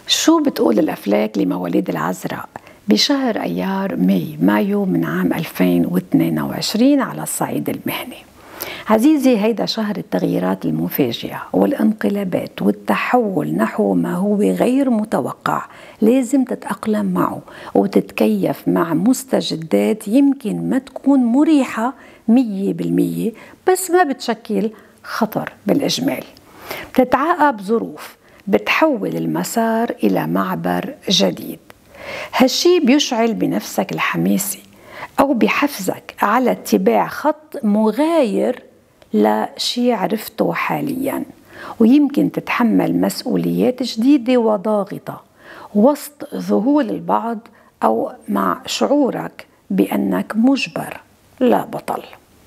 شو بتقول الأفلاك لمواليد العذراء بشهر أيار مايو من عام 2022 على الصعيد المهني؟ عزيزي، هيدا شهر التغييرات المفاجئة والانقلابات والتحول نحو ما هو غير متوقع. لازم تتأقلم معه وتتكيف مع مستجدات يمكن ما تكون مريحة 100%، بس ما بتشكل خطر بالإجمال. بتتعاقب ظروف بتحول المسار إلى معبر جديد. هالشي بيشعل بنفسك الحماسي أو بحفزك على اتباع خط مغاير لشي عرفته حاليا، ويمكن تتحمل مسؤوليات جديدة وضاغطة وسط ذهول البعض أو مع شعورك بأنك مجبر لا بطل.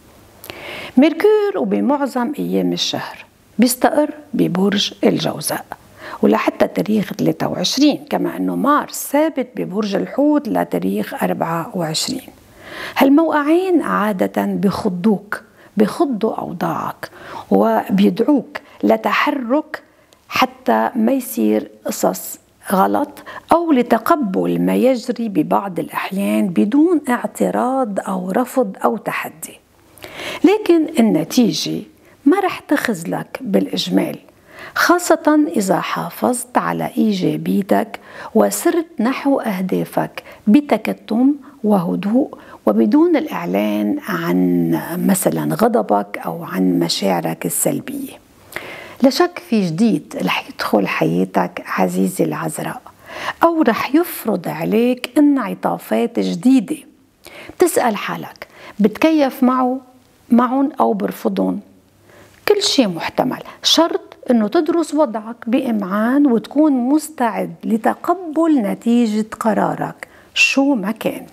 ميركور وبمعظم أيام الشهر بيستقر ببرج الجوزاء ولحتى تاريخ 23، كما أنه مارس ثابت ببرج الحوت لتاريخ 24. هالموقعين عادة بخضوا أوضاعك وبيدعوك لتحرك حتى ما يصير قصص غلط، أو لتقبل ما يجري ببعض الأحيان بدون اعتراض أو رفض أو تحدي. لكن النتيجة ما رح تخذلك بالإجمال، خاصة إذا حافظت على إيجابيتك وسرت نحو أهدافك بتكتم وهدوء وبدون الإعلان عن مثلا غضبك أو عن مشاعرك السلبية. لا شك في جديد رح يدخل حياتك عزيزي العذراء، أو رح يفرض عليك انعطافات جديدة. بتسأل حالك بتكيف معهم أو برفضهم؟ كل شيء محتمل، شرط أنه تدرس وضعك بإمعان وتكون مستعد لتقبل نتيجة قرارك شو ما كان.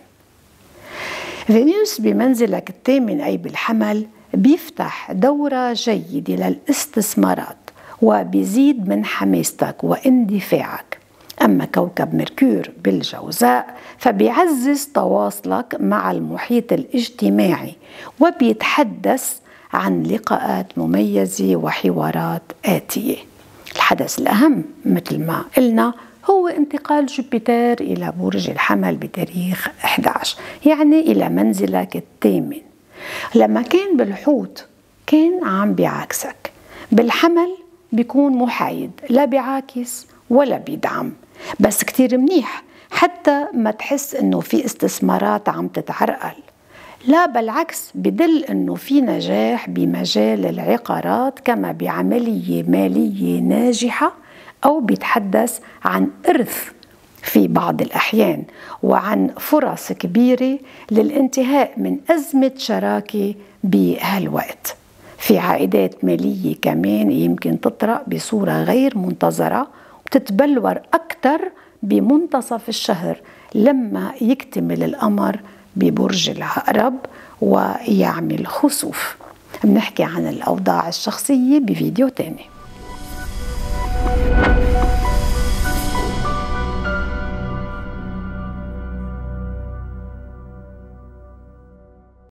فينوس بمنزلك الثامن أي بالحمل بيفتح دورة جيدة للاستثمارات وبيزيد من حماستك واندفاعك. أما كوكب ميركور بالجوزاء فبيعزز تواصلك مع المحيط الاجتماعي وبيتحدث عن لقاءات مميزة وحوارات آتية. الحدث الأهم مثل ما قلنا هو انتقال جوبيتر إلى برج الحمل بتاريخ 11، يعني إلى منزلك الثامن. لما كان بالحوت كان عم بيعاكسك، بالحمل بيكون محايد، لا بيعاكس ولا بيدعم، بس كتير منيح حتى ما تحس انه في استثمارات عم تتعرقل. لا بالعكس، بدل انه في نجاح بمجال العقارات كما بعملية مالية ناجحة، او بيتحدث عن إرث في بعض الأحيان وعن فرص كبيرة للانتهاء من أزمة شراكة بهالوقت. في عائدات مالية كمان يمكن تطرأ بصورة غير منتظرة وتتبلور أكثر بمنتصف الشهر لما يكتمل القمر ببرج العقرب ويعمل خسوف. بنحكي عن الأوضاع الشخصية بفيديو تاني.